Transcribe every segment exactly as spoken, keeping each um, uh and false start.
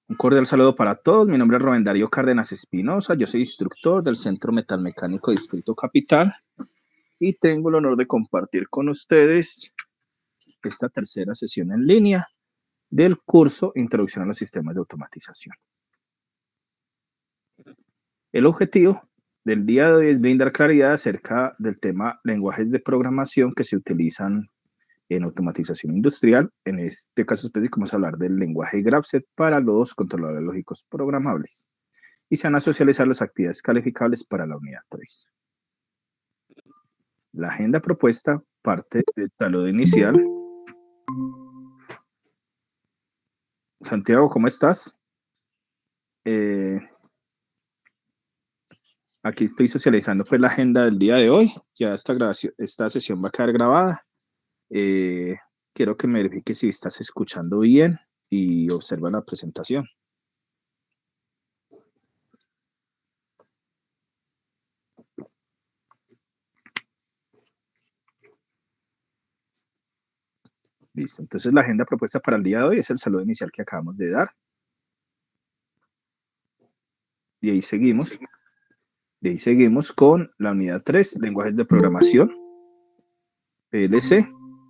Un cordial saludo para todos. Mi nombre es Rubén Darío Cárdenas Espinosa. Yo soy instructor del Centro Metalmecánico Distrito Capital y tengo el honor de compartir con ustedes esta tercera sesión en línea del curso Introducción a los Sistemas de Automatización. El objetivo del día de hoy es brindar claridad acerca del tema lenguajes de programación que se utilizan en automatización industrial. En este caso específico vamos a hablar del lenguaje Grapset para los controladores lógicos programables y se van a socializar las actividades calificables para la unidad tres. La agenda propuesta parte del saludo inicial. Santiago, ¿cómo estás? Eh, aquí estoy socializando pues la agenda del día de hoy. Ya esta, grabación, esta sesión va a quedar grabada. Eh, quiero que me verifiques si estás escuchando bien y observa la presentación. Listo, entonces la agenda propuesta para el día de hoy es el saludo inicial que acabamos de dar. Y ahí seguimos. De ahí seguimos con la unidad tres, lenguajes de programación, P L C.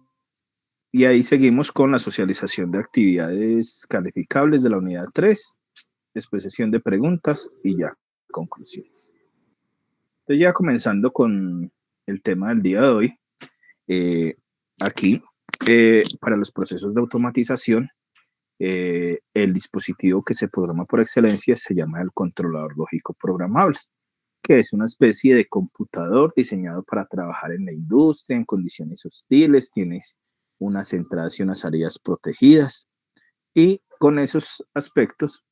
Y ahí seguimos con la socialización de actividades calificables de la unidad tres, después sesión de preguntas y ya, conclusiones. Entonces ya comenzando con el tema del día de hoy, eh, aquí eh, para los procesos de automatización, eh, el dispositivo que se programa por excelencia se llama el controlador lógico programable, que es una especie de computador diseñado para trabajar en la industria, en condiciones hostiles, tienes unas entradas y unas salidas protegidas, y con esos aspectos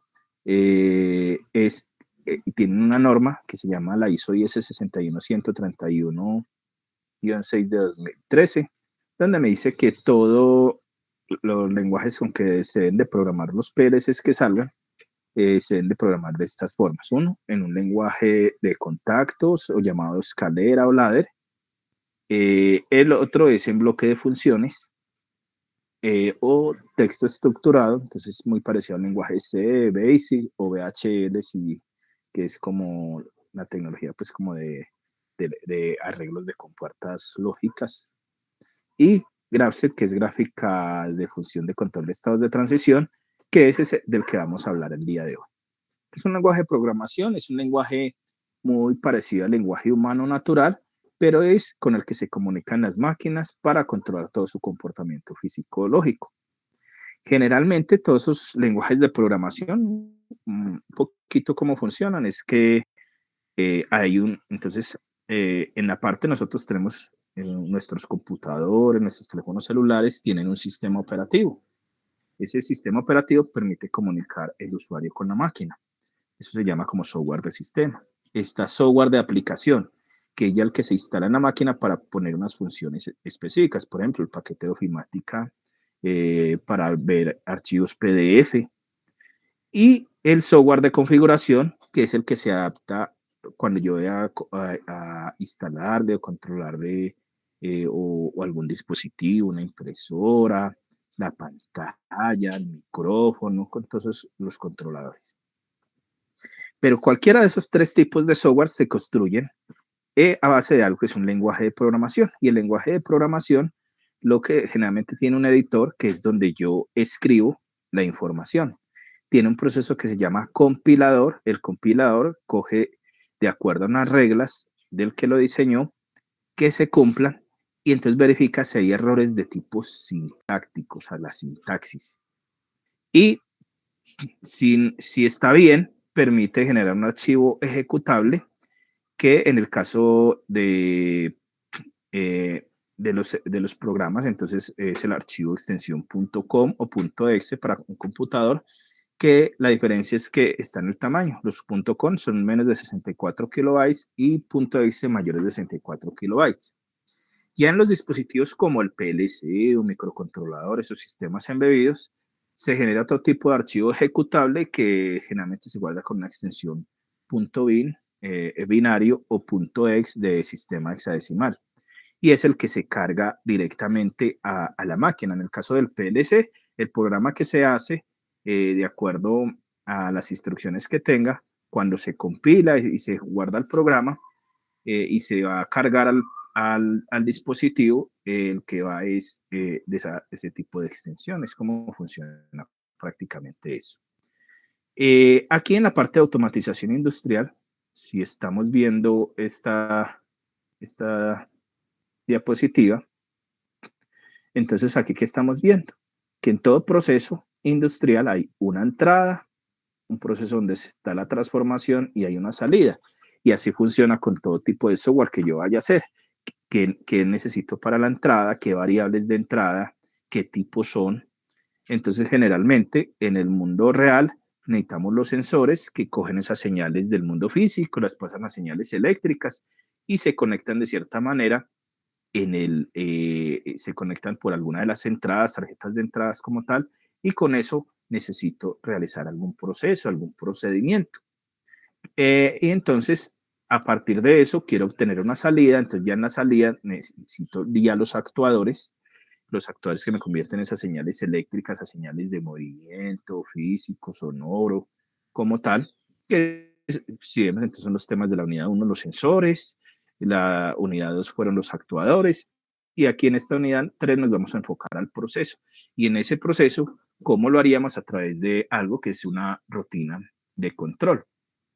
eh, es, eh, tienen una norma que se llama la I S O I S sesenta y uno ciento treinta y uno guión seis de dos mil trece, donde me dice que todos los lenguajes con que se deben de programar los P L Cs que salgan, eh, se deben de programar de estas formas. Uno, en un lenguaje de contactos o llamado escalera o ladder. Eh, el otro es en bloque de funciones eh, o texto estructurado, entonces muy parecido al lenguaje C, BASIC o V H L, sí, que es como la tecnología pues como de, de, de arreglos de compuertas lógicas. Y Grapset, que es gráfica de función de control de estados de transición, que es ese del que vamos a hablar el día de hoy. Es un lenguaje de programación, es un lenguaje muy parecido al lenguaje humano natural, pero es con el que se comunican las máquinas para controlar todo su comportamiento físico-lógico. Generalmente todos esos lenguajes de programación, un poquito cómo funcionan, es que eh, hay un, entonces eh, en la parte nosotros tenemos eh, nuestros computadores, nuestros teléfonos celulares tienen un sistema operativo. Ese sistema operativo permite comunicar el usuario con la máquina. Eso se llama como software de sistema. Está software de aplicación, que es ya el que se instala en la máquina para poner unas funciones específicas. Por ejemplo, el paquete de ofimática eh, para ver archivos P D F. Y el software de configuración, que es el que se adapta cuando yo voy a, a, a instalar de, o controlar de eh, o, o algún dispositivo, una impresora, la pantalla, el micrófono, con todos los controladores. Pero cualquiera de esos tres tipos de software se construyen eh, a base de algo que es un lenguaje de programación. Y el lenguaje de programación, lo que generalmente tiene un editor, que es donde yo escribo la información. Tiene un proceso que se llama compilador. El compilador coge de acuerdo a unas reglas del que lo diseñó, que se cumplan, y entonces verifica si hay errores de tipo sintáctico, o sea, la sintaxis. Y si, si está bien, permite generar un archivo ejecutable que en el caso de, eh, de, los, de los programas, entonces es el archivo extensión .com o .exe para un computador, que la diferencia es que está en el tamaño. Los .com son menos de sesenta y cuatro kilobytes y .exe mayores de sesenta y cuatro kilobytes. Ya en los dispositivos como el P L C o microcontroladores o sistemas embebidos, se genera otro tipo de archivo ejecutable que generalmente se guarda con una extensión .bin, eh, binario o .ex de sistema hexadecimal. Y es el que se carga directamente a, a la máquina. En el caso del P L C, el programa que se hace eh, de acuerdo a las instrucciones que tenga, cuando se compila y, y se guarda el programa eh, y se va a cargar al, al, al dispositivo, eh, el que va es eh, de esa, ese tipo de extensiones, cómo funciona prácticamente eso. Eh, aquí en la parte de automatización industrial, si estamos viendo esta, esta diapositiva, entonces aquí ¿qué estamos viendo? Que en todo proceso industrial hay una entrada, un proceso donde está la transformación y hay una salida. Y así funciona con todo tipo de software que yo vaya a hacer. ¿Qué, qué necesito para la entrada? ¿Qué variables de entrada? ¿Qué tipos son? Entonces, generalmente, en el mundo real, necesitamos los sensores que cogen esas señales del mundo físico, las pasan a señales eléctricas y se conectan de cierta manera en el, eh, se conectan por alguna de las entradas, tarjetas de entradas como tal, y con eso necesito realizar algún proceso, algún procedimiento. Eh, y entonces, a partir de eso, quiero obtener una salida, entonces ya en la salida necesito ya los actuadores, los actuadores que me convierten esas señales eléctricas a señales de movimiento, físico, sonoro, como tal. Que, si vemos, entonces son los temas de la unidad uno, los sensores, la unidad dos fueron los actuadores, y aquí en esta unidad tres nos vamos a enfocar al proceso. Y en ese proceso, ¿cómo lo haríamos? A través de algo que es una rutina de control.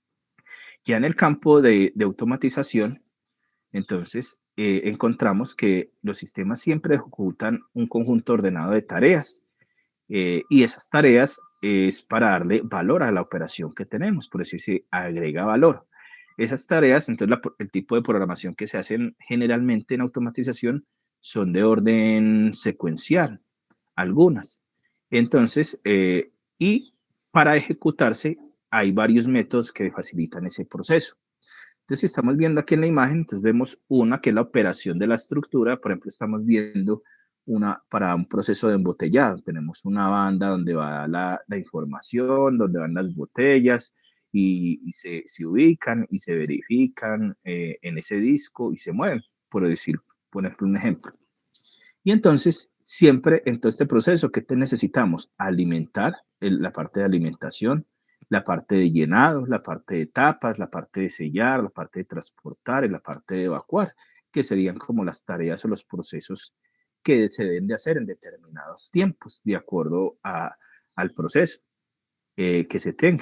Ya en el campo de, de automatización, entonces eh, encontramos que los sistemas siempre ejecutan un conjunto ordenado de tareas eh, y esas tareas es para darle valor a la operación que tenemos, por eso se agrega valor. Esas tareas, entonces la, el tipo de programación que se hacen generalmente en automatización son de orden secuencial, algunas. Entonces, eh, y para ejecutarse hay varios métodos que facilitan ese proceso. Entonces, si estamos viendo aquí en la imagen, entonces vemos una que es la operación de la estructura. Por ejemplo, estamos viendo una para un proceso de embotellado. Tenemos una banda donde va la, la información, donde van las botellas y, y se, se, ubican y se verifican eh, en ese disco y se mueven, por decir, por ejemplo, un ejemplo. Y entonces, siempre en todo este proceso, ¿qué te necesitamos? Alimentar, el, la parte de alimentación, la parte de llenado, la parte de tapas, la parte de sellar, la parte de transportar y la parte de evacuar, que serían como las tareas o los procesos que se deben de hacer en determinados tiempos, de acuerdo a, al proceso eh, que se tenga.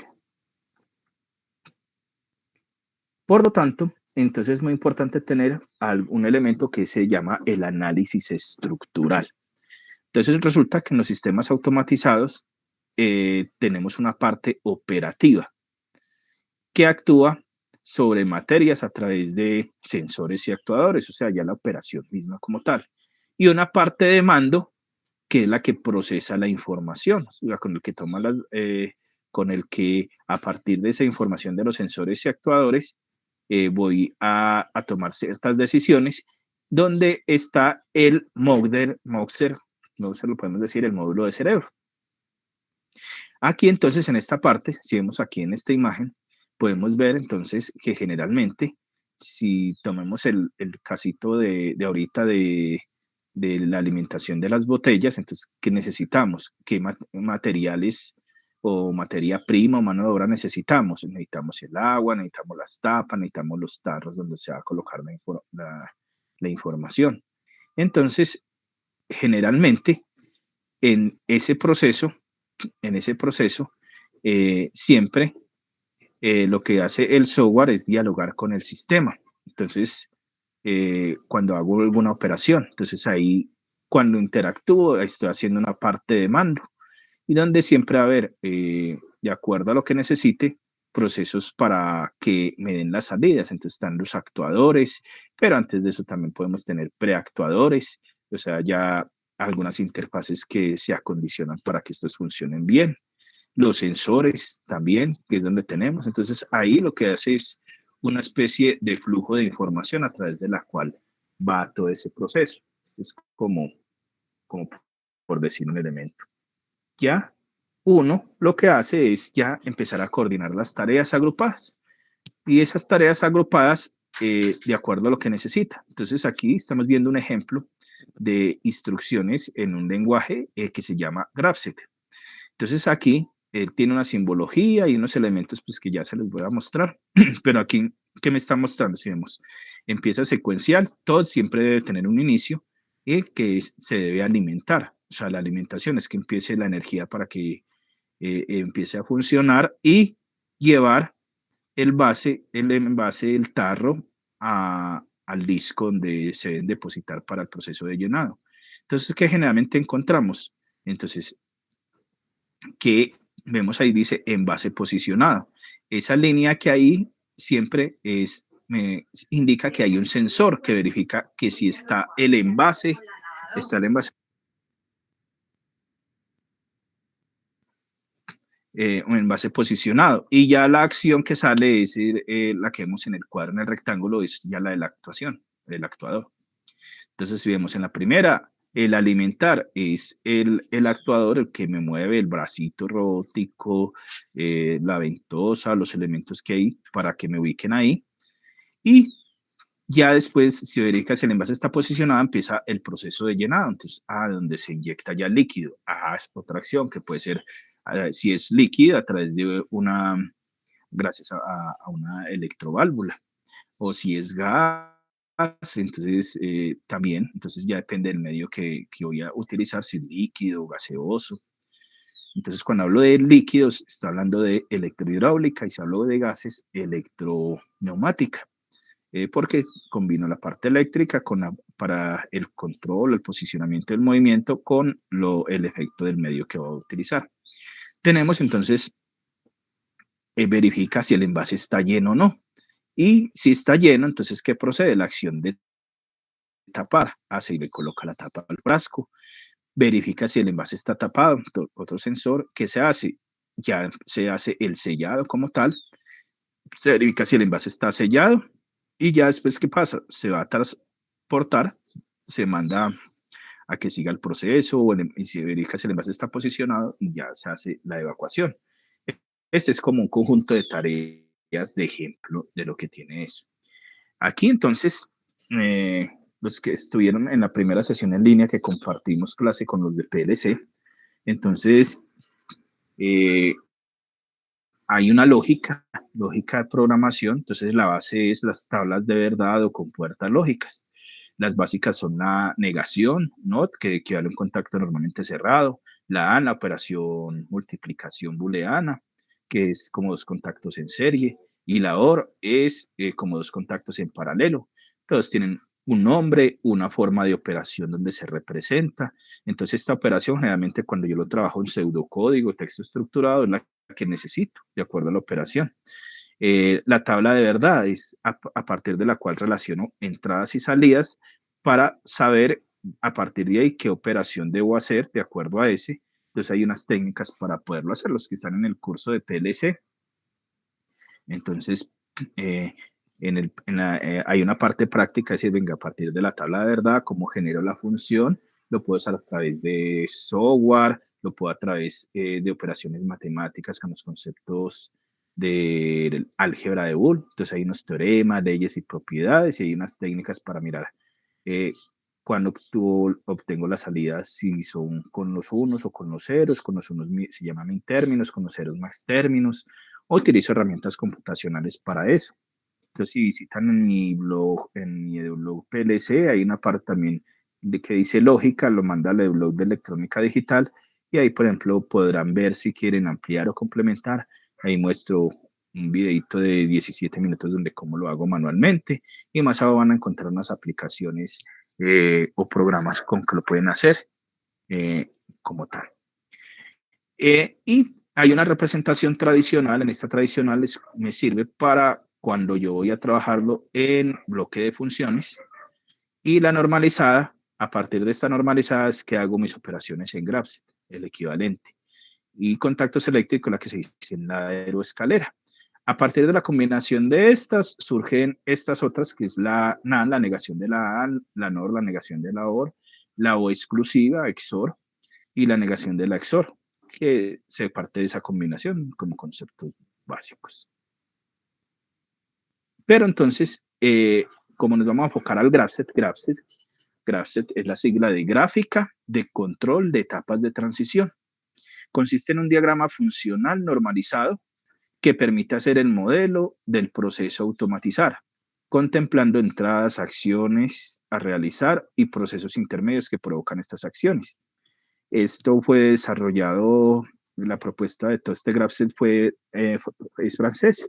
Por lo tanto, entonces es muy importante tener un elemento que se llama el análisis estructural. Entonces resulta que en los sistemas automatizados eh, tenemos una parte operativa que actúa sobre materias a través de sensores y actuadores, o sea, ya la operación misma como tal. Y una parte de mando que es la que procesa la información, o sea, con el que toma las, eh, con el que a partir de esa información de los sensores y actuadores eh, voy a, a, tomar ciertas decisiones, donde está el Mauser, Mauser, Mauser lo podemos decir, el módulo de cerebro. Aquí entonces en esta parte, si vemos aquí en esta imagen, podemos ver entonces que generalmente, si tomemos el, el casito de, de ahorita de, de la alimentación de las botellas, entonces, ¿qué necesitamos? ¿Qué materiales o materia prima o mano de obra necesitamos? Necesitamos el agua, necesitamos las tapas, necesitamos los tarros donde se va a colocar la, la, la información. Entonces, generalmente, en ese proceso, en ese proceso, eh, siempre eh, lo que hace el software es dialogar con el sistema. Entonces, eh, cuando hago alguna operación, entonces ahí cuando interactúo, estoy haciendo una parte de mando y donde siempre va a haber, eh, de acuerdo a lo que necesite, procesos para que me den las salidas. Entonces están los actuadores, pero antes de eso también podemos tener preactuadores, o sea, ya algunas interfaces que se acondicionan para que estos funcionen bien. Los sensores también, que es donde tenemos. Entonces ahí lo que hace es una especie de flujo de información a través de la cual va todo ese proceso. Esto es como, como por decir un elemento. Ya uno lo que hace es ya empezar a coordinar las tareas agrupadas. Y esas tareas agrupadas eh, de acuerdo a lo que necesita. Entonces aquí estamos viendo un ejemplo de instrucciones en un lenguaje eh, que se llama Graphic. Entonces aquí eh, tiene una simbología y unos elementos pues, que ya se les voy a mostrar. Pero aquí, ¿qué me está mostrando? Si vemos, empieza secuencial, todo siempre debe tener un inicio y que es, se debe alimentar. O sea, la alimentación es que empiece la energía para que eh, empiece a funcionar y llevar el base, el envase del tarro a, al disco donde se deben depositar para el proceso de llenado. Entonces, ¿qué generalmente encontramos? Entonces, que vemos ahí dice envase posicionado. Esa línea que ahí siempre es, me indica que hay un sensor que verifica que si está el envase, está el envase eh, un envase posicionado. Y ya la acción que sale es eh, la que vemos en el cuadro, en el rectángulo, es ya la de la actuación, del actuador. Entonces, si vemos en la primera, el alimentar es el, el actuador el que me mueve el bracito robótico, eh, la ventosa, los elementos que hay para que me ubiquen ahí. Y ya después, si verifica si el envase está posicionado, empieza el proceso de llenado. Entonces, ah, donde se inyecta ya líquido. Ah, es otra acción que puede ser, ah, si es líquido, a través de una, gracias a, a una electroválvula. O si es gas, entonces eh, también, entonces ya depende del medio que, que voy a utilizar, si es líquido, gaseoso. Entonces, cuando hablo de líquidos, estoy hablando de electrohidráulica y si hablo de gases, electroneumática. Eh, porque combino la parte eléctrica con la, para el control, el posicionamiento del movimiento con lo, el efecto del medio que voy a utilizar. Tenemos entonces, eh, verifica si el envase está lleno o no. Y si está lleno, entonces, ¿qué procede? La acción de tapar. Hace y le coloca la tapa al frasco. Verifica si el envase está tapado. Otro sensor, ¿qué se hace? Ya se hace el sellado como tal. Se verifica si el envase está sellado. Y ya después, ¿qué pasa? Se va a transportar, se manda a que siga el proceso o el, y se verifica si el envase está posicionado y ya se hace la evacuación. Este es como un conjunto de tareas de ejemplo de lo que tiene eso. Aquí entonces, eh, los que estuvieron en la primera sesión en línea que compartimos clase con los de P L C, entonces eh, hay una lógica, lógica de programación, entonces la base es las tablas de verdad o compuertas lógicas. Las básicas son la negación, not, que equivale a un contacto normalmente cerrado, la AND, la operación multiplicación booleana, que es como dos contactos en serie, y la OR es eh, como dos contactos en paralelo. Todos tienen un nombre, una forma de operación donde se representa. Entonces, esta operación, generalmente cuando yo lo trabajo en pseudocódigo, texto estructurado, es la que necesito, de acuerdo a la operación. Eh, la tabla de verdad es a, a partir de la cual relaciono entradas y salidas para saber a partir de ahí qué operación debo hacer de acuerdo a ese. Entonces hay unas técnicas para poderlo hacer, los que están en el curso de P L C. Entonces, eh, en el, en la, eh, hay una parte práctica, es decir, venga, a partir de la tabla de verdad, cómo genero la función, lo puedo hacer a través de software, lo puedo a través eh, de operaciones matemáticas con los conceptos de álgebra de Boole. Entonces hay unos teoremas, leyes y propiedades y hay unas técnicas para mirar eh, cuando tú obtengo las salidas, si son con los unos o con los ceros, con los unos se llaman min términos, con los ceros max términos, o utilizo herramientas computacionales para eso. Entonces, si visitan en mi blog, en mi blog P L C, hay una parte también de que dice lógica, lo manda al blog de electrónica digital, y ahí, por ejemplo, podrán ver si quieren ampliar o complementar. Ahí muestro un videito de diecisiete minutos donde cómo lo hago manualmente, y más abajo van a encontrar unas aplicaciones eh, o programas con que lo pueden hacer eh, como tal. Eh, y hay una representación tradicional, en esta tradicional es, me sirve para cuando yo voy a trabajarlo en bloque de funciones, y la normalizada, a partir de esta normalizada es que hago mis operaciones en GraphSet, el equivalente, y contactos eléctricos, la que se dice en la aeroescalera. A partir de la combinación de estas surgen estas otras, que es la NAND, la negación de la A N, la NOR, la negación de la OR, la O exclusiva, X O R, y la negación de la X O R, que se parte de esa combinación como conceptos básicos. Pero entonces, eh, como nos vamos a enfocar al GraphSet, GraphSet, GraphSet es la sigla de gráfica de control de etapas de transición. Consiste en un diagrama funcional normalizado que permite hacer el modelo del proceso a automatizar, contemplando entradas, acciones a realizar y procesos intermedios que provocan estas acciones. Esto fue desarrollado, la propuesta de todo este Graph-Z fue, eh, es francés,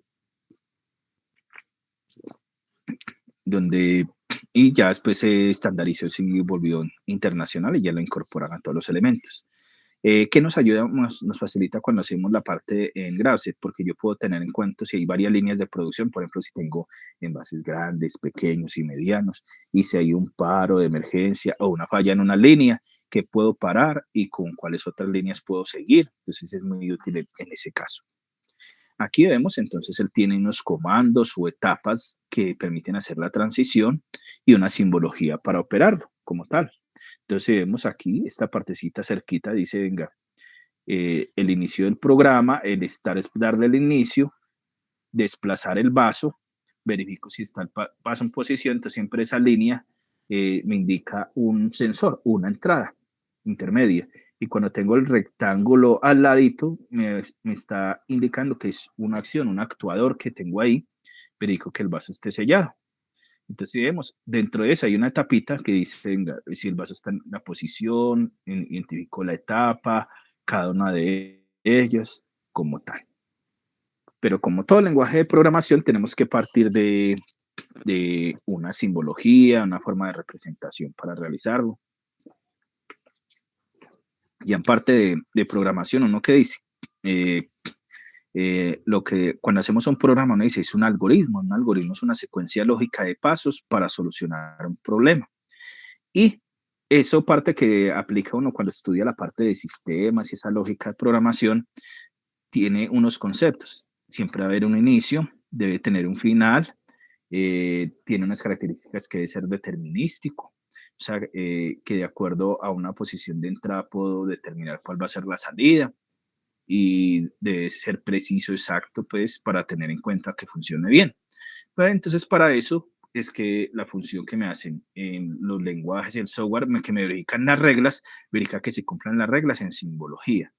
donde, y ya después se estandarizó y volvió internacional y ya lo incorporan a todos los elementos. Eh, ¿Qué nos ayuda, nos, nos facilita cuando hacemos la parte en Graph-Z? Porque yo puedo tener en cuenta si hay varias líneas de producción, por ejemplo, si tengo envases grandes, pequeños y medianos, y si hay un paro de emergencia o una falla en una línea, ¿qué puedo parar y con cuáles otras líneas puedo seguir? Entonces es muy útil en, en ese caso. Aquí vemos, entonces, él tiene unos comandos o etapas que permiten hacer la transición y una simbología para operarlo como tal. Entonces vemos aquí, esta partecita cerquita dice, venga, eh, el inicio del programa, el estar es darle el inicio, desplazar el vaso, verifico si está el vaso en posición, entonces siempre esa línea eh, me indica un sensor, una entrada intermedia. Y cuando tengo el rectángulo al ladito, me, me está indicando que es una acción, un actuador que tengo ahí, verifico que el vaso esté sellado. Entonces, si vemos, dentro de esa hay una etapita que dice, venga, si el vaso está en la posición, identifico la etapa, cada una de ellas como tal. Pero como todo lenguaje de programación, tenemos que partir de, de una simbología, una forma de representación para realizarlo. Y en parte de, de programación, uno que dice, eh, eh, lo que cuando hacemos un programa, uno dice, es un algoritmo. Un algoritmo es una secuencia lógica de pasos para solucionar un problema. Y eso parte que aplica uno cuando estudia la parte de sistemas y esa lógica de programación, tiene unos conceptos. Siempre va a haber un inicio, debe tener un final, eh, tiene unas características que debe ser determinístico, o sea, eh, que de acuerdo a una posición de entrada puedo determinar cuál va a ser la salida y debe ser preciso, exacto, pues, para tener en cuenta que funcione bien. Pues, entonces, para eso es que la función que me hacen en los lenguajes y el software, que me verifican las reglas, verifica que se cumplan las reglas en simbología.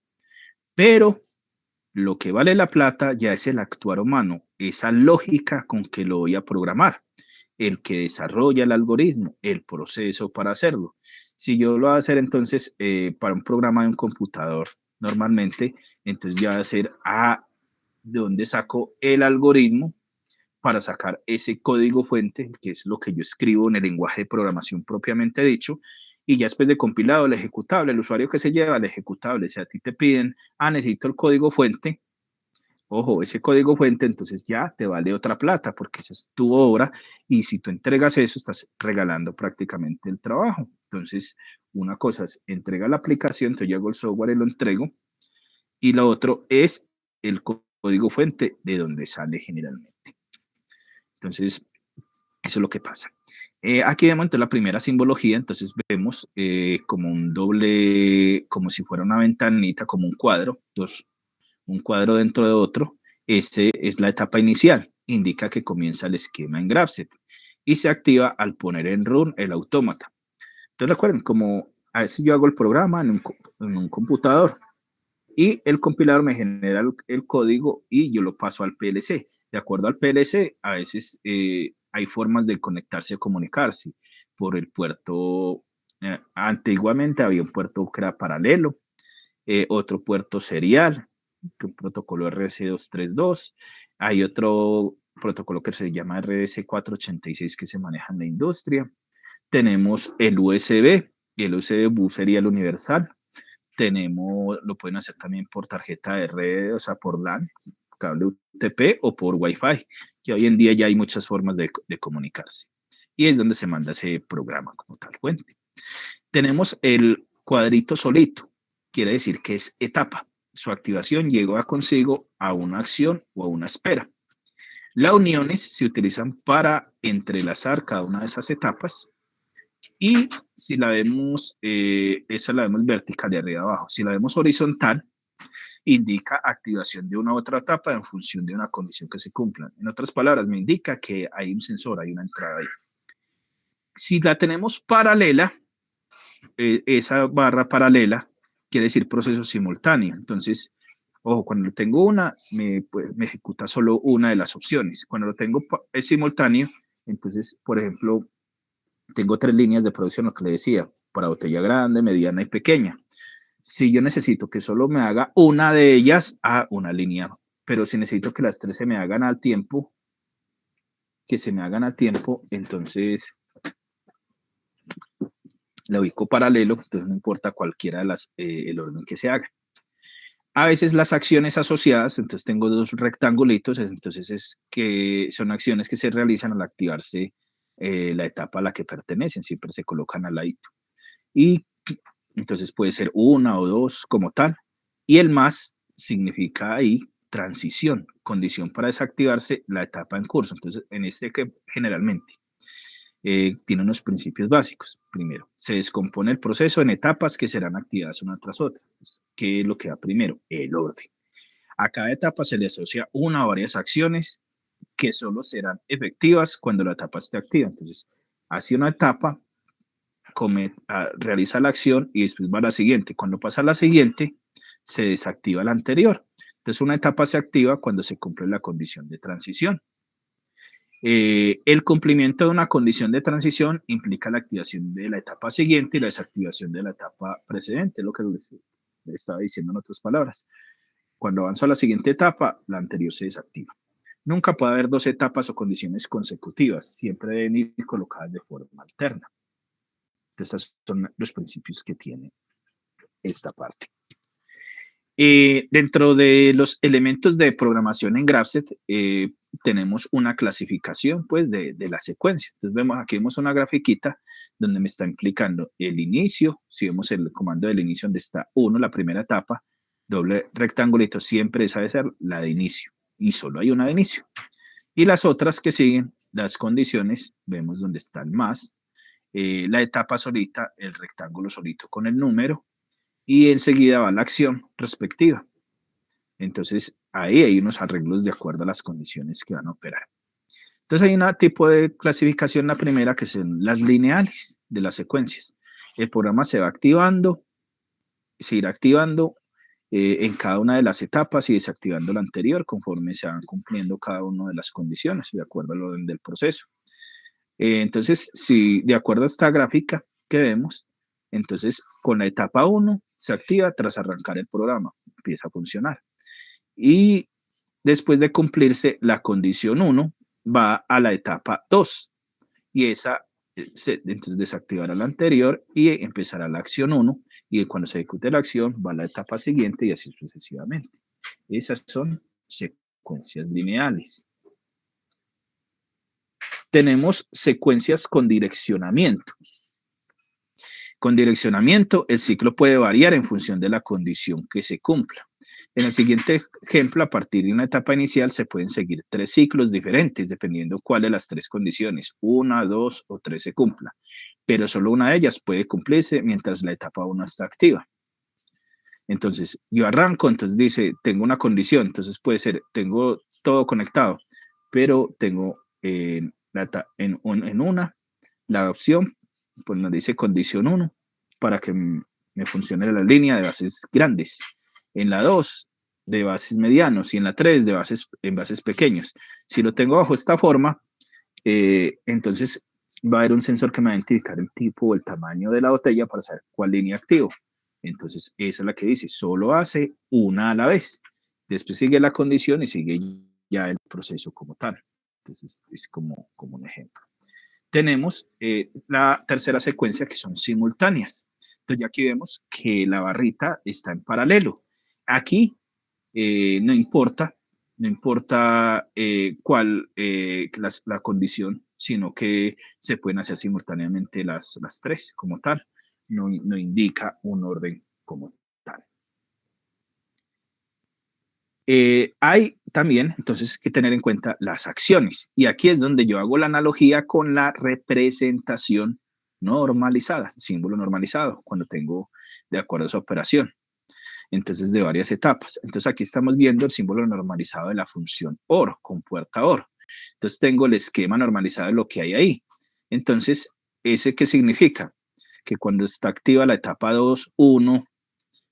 Pero lo que vale la plata ya es el actuar humano, esa lógica con que lo voy a programar, el que desarrolla el algoritmo, el proceso para hacerlo. Si yo lo voy a hacer entonces eh, para un programa de un computador, normalmente, entonces ya va a ser a de dónde saco el algoritmo para sacar ese código fuente, que es lo que yo escribo en el lenguaje de programación propiamente dicho, y ya después de compilado el ejecutable, el usuario que se lleva el ejecutable, si a ti te piden, ah, necesito el código fuente, ojo, ese código fuente, entonces ya te vale otra plata, porque esa es tu obra, y si tú entregas eso, estás regalando prácticamente el trabajo. Entonces, una cosa es entrega la aplicación, entonces yo hago el software y lo entrego, y lo otro es el código fuente de donde sale generalmente. Entonces, eso es lo que pasa. Eh, aquí vemos entonces la primera simbología, entonces vemos eh, como un doble, como si fuera una ventanita, como un cuadro, dos, un cuadro dentro de otro. Este es la etapa inicial, indica que comienza el esquema en Graph-Z y se activa al poner en run el autómata. Entonces recuerden, como a veces yo hago el programa en un, en un computador y el compilador me genera el, el, código y yo lo paso al P L C. De acuerdo al P L C, a veces eh, hay formas de conectarse o comunicarse por el puerto. Eh, antiguamente había un puerto que era paralelo, eh, otro puerto serial, un protocolo R S doscientos treinta y dos. Hay otro protocolo que se llama R S cuatrocientos ochenta y seis que se maneja en la industria. Tenemos el U S B, y el U S B sería el universal. Tenemos, lo pueden hacer también por tarjeta de red, o sea, por LAN, cable U T P o por Wi-Fi, que hoy en día ya hay muchas formas de, de comunicarse. Y es donde se manda ese programa como tal fuente. Tenemos el cuadrito solito, quiere decir que es etapa. Su activación lleva consigo a una acción o a una espera. Las uniones se utilizan para entrelazar cada una de esas etapas. Y si la vemos, eh, esa la vemos vertical de arriba abajo. Si la vemos horizontal, indica activación de una u otra etapa en función de una condición que se cumpla. En otras palabras, me indica que hay un sensor, hay una entrada ahí. Si la tenemos paralela, eh, esa barra paralela quiere decir proceso simultáneo. Entonces, ojo, cuando tengo una, me, pues, me ejecuta solo una de las opciones. Cuando lo tengo es simultáneo, entonces, por ejemplo, tengo tres líneas de producción, lo que le decía, para botella grande, mediana y pequeña. Si yo necesito que solo me haga una de ellas, a una línea, pero si necesito que las tres se me hagan al tiempo, que se me hagan al tiempo, entonces la ubico paralelo, entonces no importa cualquiera de las, eh, el orden que se haga. A veces las acciones asociadas, entonces tengo dos rectangulitos, entonces es que son acciones que se realizan al activarse eh, la etapa a la que pertenecen, siempre se colocan al ladito. Y entonces puede ser una o dos como tal. Y el más significa ahí transición, condición para desactivarse la etapa en curso. Entonces, en este que generalmente eh, tiene unos principios básicos. Primero, se descompone el proceso en etapas que serán activadas una tras otra. Entonces, ¿qué es lo que va primero? El orden. A cada etapa se le asocia una o varias acciones que solo serán efectivas cuando la etapa esté activa. Entonces, hace una etapa, come, uh, realiza la acción y después va a la siguiente. Cuando pasa a la siguiente, se desactiva la anterior. Entonces, una etapa se activa cuando se cumple la condición de transición. Eh, el cumplimiento de una condición de transición implica la activación de la etapa siguiente y la desactivación de la etapa precedente, lo que les, les estaba diciendo en otras palabras. Cuando avanzo a la siguiente etapa, la anterior se desactiva. Nunca puede haber dos etapas o condiciones consecutivas, siempre deben ir colocadas de forma alterna. Estos son los principios que tiene esta parte. Eh, dentro de los elementos de programación en Graphiset, eh, tenemos una clasificación pues, de, de la secuencia. Entonces, vemos aquí vemos una grafiquita donde me está implicando el inicio. Si vemos el comando del inicio donde está uno, la primera etapa, doble rectangulito, siempre esa debe ser la de inicio. Y solo hay una de inicio. Y las otras que siguen, las condiciones, vemos donde está el más, eh, la etapa solita, el rectángulo solito con el número, y enseguida va la acción respectiva. Entonces, ahí hay unos arreglos de acuerdo a las condiciones que van a operar. Entonces, hay un tipo de clasificación, la primera, que son las lineales de las secuencias. El programa se va activando, se irá activando eh, en cada una de las etapas y desactivando la anterior conforme se van cumpliendo cada una de las condiciones, de acuerdo al orden del proceso. Eh, entonces, si de acuerdo a esta gráfica que vemos, entonces con la etapa uno se activa tras arrancar el programa, empieza a funcionar. Y después de cumplirse la condición uno, va a la etapa dos. Y esa, se, entonces desactivará la anterior y empezará la acción uno. Y cuando se ejecute la acción, va a la etapa siguiente y así sucesivamente. Esas son secuencias lineales. Tenemos secuencias con direccionamiento. Con direccionamiento, el ciclo puede variar en función de la condición que se cumpla. En el siguiente ejemplo, a partir de una etapa inicial, se pueden seguir tres ciclos diferentes, dependiendo cuál de las tres condiciones, una, dos o tres se cumpla. Pero solo una de ellas puede cumplirse mientras la etapa uno está activa. Entonces, yo arranco, entonces dice, tengo una condición, entonces puede ser, tengo todo conectado, pero tengo eh, la, en, en una la opción, pues nos dice condición uno, para que me funcione la línea de bases grandes. En la dos, de bases medianos, y en la tres, de bases, en bases pequeños. Si lo tengo bajo esta forma, eh, entonces va a haber un sensor que me va a identificar el tipo o el tamaño de la botella para saber cuál línea activo. Entonces, esa es la que dice, solo hace una a la vez. Después sigue la condición y sigue ya el proceso como tal. Entonces, es como, como un ejemplo. Tenemos eh, la tercera secuencia que son simultáneas. Entonces, ya aquí vemos que la barrita está en paralelo. Aquí eh, no importa, no importa eh, cuál eh, la, la condición, sino que se pueden hacer simultáneamente las, las tres como tal. No, no indica un orden como tal. Eh, hay también, entonces, que tener en cuenta las acciones. Y aquí es donde yo hago la analogía con la representación normalizada, símbolo normalizado, cuando tengo de acuerdo a esa operación. Entonces, de varias etapas. Entonces, aquí estamos viendo el símbolo normalizado de la función OR, con puerta OR. Entonces, tengo el esquema normalizado de lo que hay ahí. Entonces, ¿ese qué significa? Que cuando está activa la etapa dos, uno,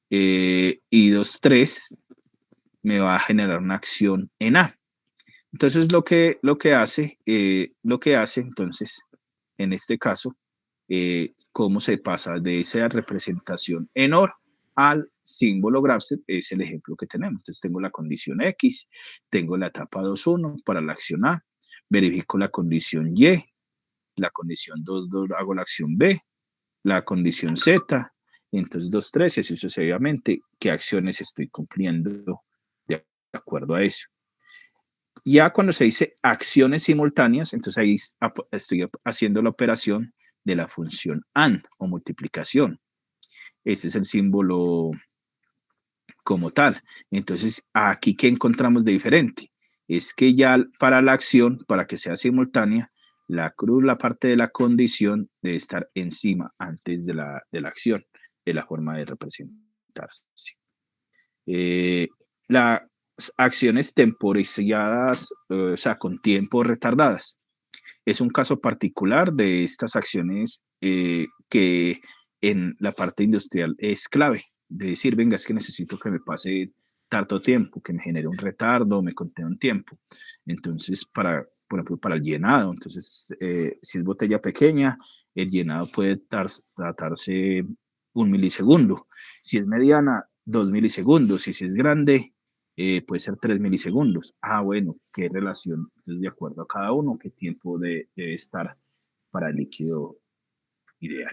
eh, I dos tres me va a generar una acción en A. Entonces, lo que, lo que hace, eh, lo que hace, entonces, en este caso, eh, cómo se pasa de esa representación en O R al símbolo GraphSet, es el ejemplo que tenemos. Entonces, tengo la condición X, tengo la etapa dos punto uno para la acción A, verifico la condición Y, la condición dos punto dos hago la acción B, la condición Z, entonces dos punto tres y así sucesivamente, qué acciones estoy cumpliendo de acuerdo a eso. Ya cuando se dice acciones simultáneas, entonces ahí estoy haciendo la operación de la función AND o multiplicación. Este es el símbolo como tal. Entonces, aquí, ¿qué encontramos de diferente? Es que ya para la acción, para que sea simultánea, la cruz, la parte de la condición, debe estar encima antes de la, de la acción, de la forma de representarse. Eh, las acciones temporizadas, eh, o sea, con tiempo retardadas, es un caso particular de estas acciones eh, que en la parte industrial es clave. De decir, venga, es que necesito que me pase tanto tiempo, que me genere un retardo, me contenga un tiempo. Entonces, para, por ejemplo, para el llenado, entonces, eh, si es botella pequeña, el llenado puede tar tratarse un milisegundo. Si es mediana, dos milisegundos. Y si es grande, eh, puede ser tres milisegundos. Ah, bueno, qué relación. Entonces, de acuerdo a cada uno, qué tiempo de, debe estar para el líquido ideal.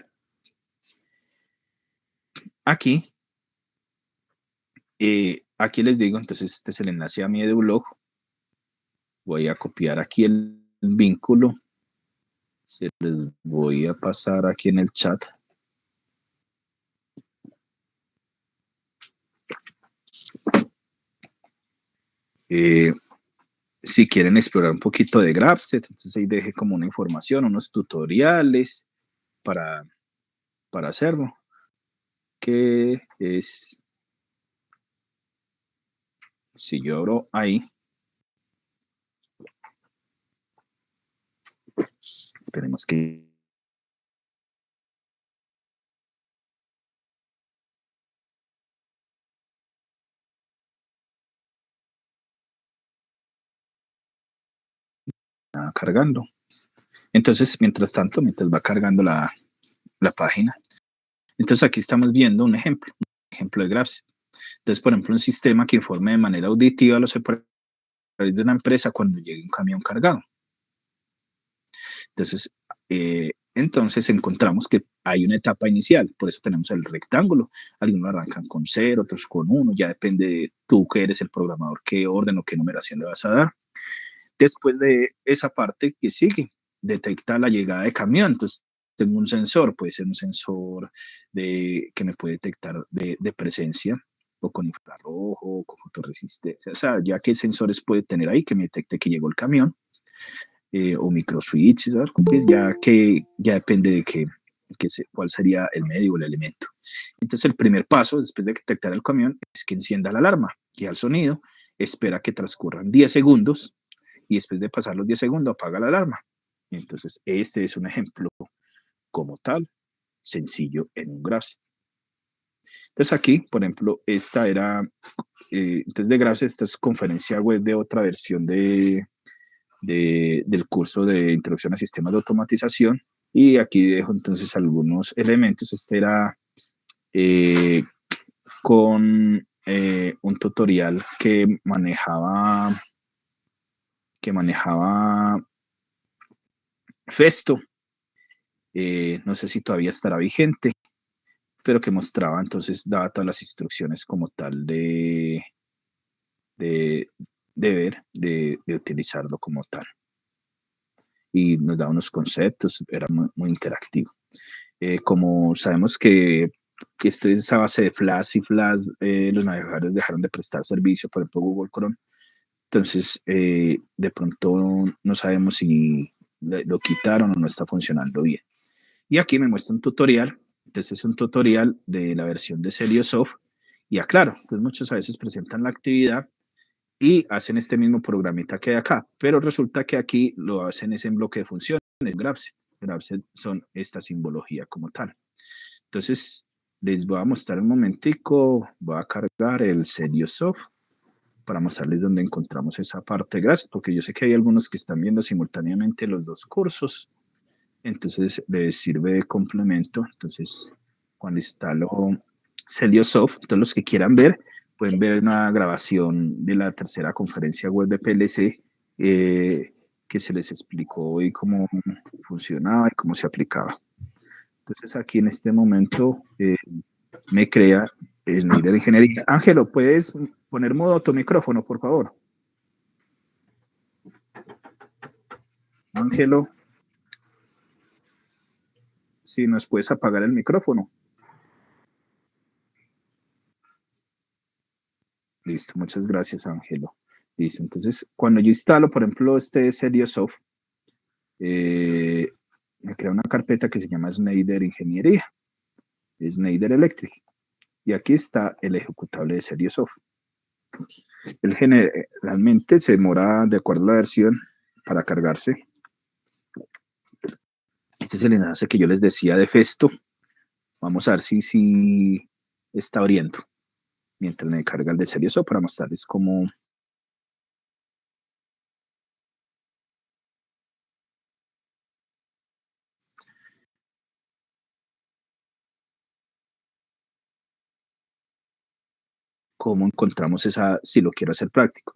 Aquí, eh, aquí les digo, entonces este es el enlace a mi EduBlog. Voy a copiar aquí el vínculo. Se les voy a pasar aquí en el chat. Eh, si quieren explorar un poquito de GraphSet, entonces ahí deje como una información, unos tutoriales para, para hacerlo. Que es, si yo abro ahí, esperemos que está cargando. Entonces, mientras tanto, mientras va cargando la, la página, entonces aquí estamos viendo un ejemplo, un ejemplo de GraphSet. Entonces, por ejemplo, un sistema que informe de manera auditiva a los operadores de una empresa cuando llegue un camión cargado. Entonces, eh, entonces encontramos que hay una etapa inicial, por eso tenemos el rectángulo. Algunos arrancan con cero, otros con uno, ya depende de tú que eres el programador, qué orden o qué numeración le vas a dar. Después de esa parte que sigue, detecta la llegada de camión. Entonces, tengo un sensor, puede ser un sensor de, que me puede detectar de, de presencia, o con infrarrojo, o con fotoresistencia. O sea, ya qué sensores puede tener ahí que me detecte que llegó el camión, eh, o microswitch, pues ya que ya depende de que, que se, cuál sería el medio o el elemento. Entonces, el primer paso, después de detectar el camión, es que encienda la alarma, guía el sonido, espera que transcurran diez segundos, y después de pasar los diez segundos apaga la alarma. Entonces, este es un ejemplo como tal, sencillo en un GraphSet. Entonces aquí, por ejemplo, esta era, eh, entonces de GraphSet, esta es conferencia web de otra versión de, de, del curso de Introducción a Sistemas de Automatización, y aquí dejo entonces algunos elementos. Este era eh, con eh, un tutorial que manejaba, que manejaba Festo. Eh, no sé si todavía estará vigente, pero que mostraba, entonces daba todas las instrucciones como tal de, de, de ver, de, de utilizarlo como tal. Y nos daba unos conceptos, era muy, muy interactivo. Eh, como sabemos que, que esto es a base de Flash y Flash, eh, los navegadores dejaron de prestar servicio, por ejemplo Google Chrome, entonces eh, de pronto no sabemos si lo quitaron o no está funcionando bien. Y aquí me muestra un tutorial. Entonces es un tutorial de la versión de Celiosoft. Y aclaro, entonces muchos a veces presentan la actividad y hacen este mismo programita que hay acá, pero resulta que aquí lo hacen es en bloque de funciones, GraphSet. GraphSet son esta simbología como tal. Entonces, les voy a mostrar un momentico, voy a cargar el Seriosoft para mostrarles dónde encontramos esa parte. Gracias, porque yo sé que hay algunos que están viendo simultáneamente los dos cursos, entonces les sirve de complemento. Entonces, cuando instalo Seriosoft, todos los que quieran ver, pueden ver una grabación de la tercera conferencia web de P L C, eh, que se les explicó hoy cómo funcionaba y cómo se aplicaba. Entonces, aquí en este momento eh, me crea Schneider Ingeniería. Ángelo, ¿puedes poner modo tu micrófono, por favor? Ángelo, si nos puedes apagar el micrófono. Listo, muchas gracias, Ángelo. Listo, entonces, cuando yo instalo, por ejemplo, este Seriosoft, eh, me crea una carpeta que se llama Schneider Ingeniería, Schneider Electric, y aquí está el ejecutable de Seriosoft. El generalmente se demora, de acuerdo a la versión, para cargarse. Este es el enlace que yo les decía de Festo. Vamos a ver si, si está abriendo mientras me carga el de Seriosoft para mostrarles cómo, cómo encontramos esa, si lo quiero hacer práctico.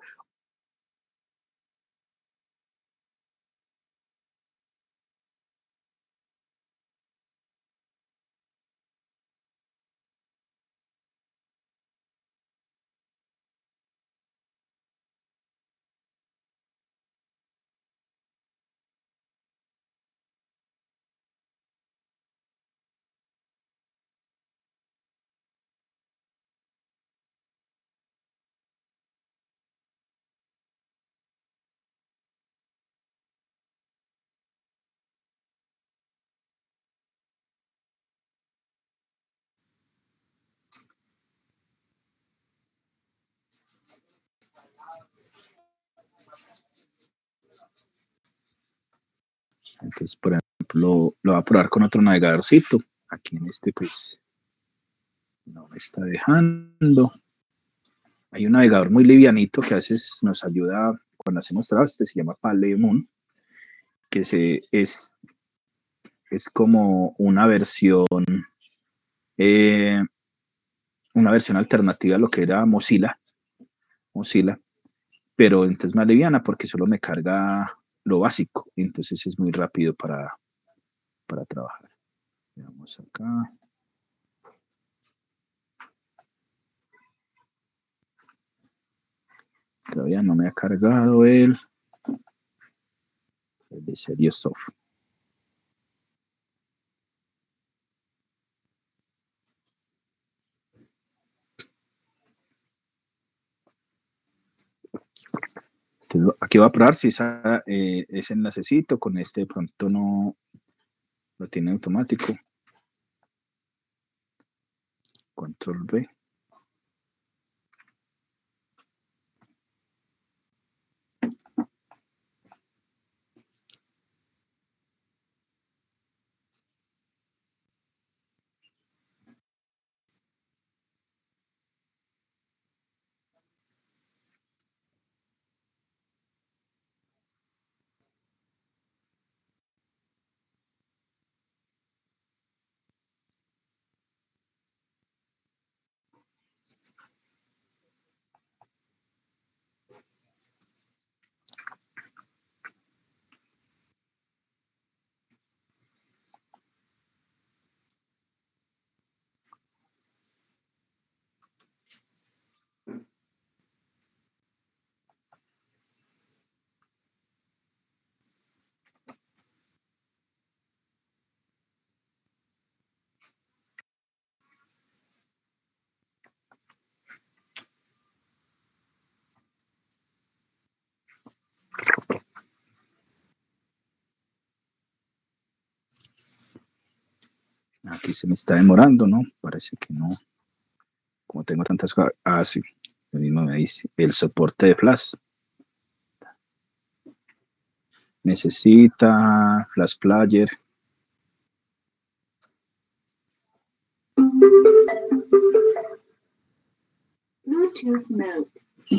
Entonces, por ejemplo, lo voy a probar con otro navegadorcito. Aquí en este, pues, no me está dejando. Hay un navegador muy livianito que a veces nos ayuda cuando hacemos trabajos, se llama Palemoon, que se, es, es como una versión, eh, una versión alternativa a lo que era Mozilla, Mozilla, pero entonces más liviana porque solo me carga lo básico, y entonces es muy rápido para, para trabajar. Veamos acá. Todavía no me ha cargado el, el de Seriosoft. Entonces, aquí voy a probar si esa, eh, ese enlacecito con este de pronto no lo tiene automático. Control B. Aquí se me está demorando, ¿no? Parece que no. Como tengo tantas cosas. Ah, sí. Lo mismo me dice. El soporte de Flash. Necesita Flash Player. Bluetooth mode.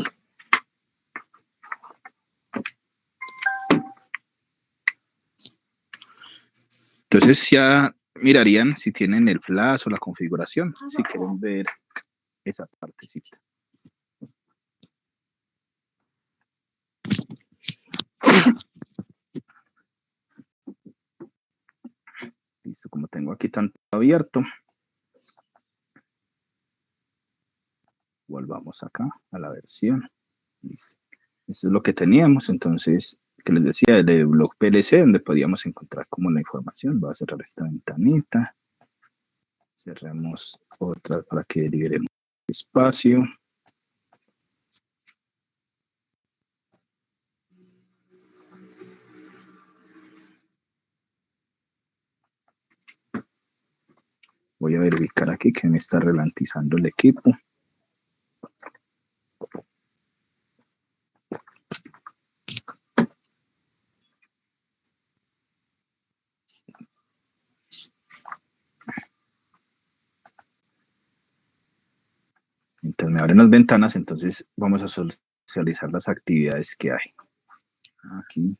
Entonces ya mirarían si tienen el flash o la configuración, si quieren ver esa partecita. Listo, como tengo aquí tanto abierto, volvamos acá a la versión. Listo. Eso es lo que teníamos, entonces, que les decía, el de blog P L C, donde podíamos encontrar como la información. Voy a cerrar esta ventanita. Cerramos otra para que liberemos espacio. Voy a verificar aquí que me está ralentizando el equipo. Entonces me abren las ventanas, entonces vamos a socializar las actividades que hay. Aquí.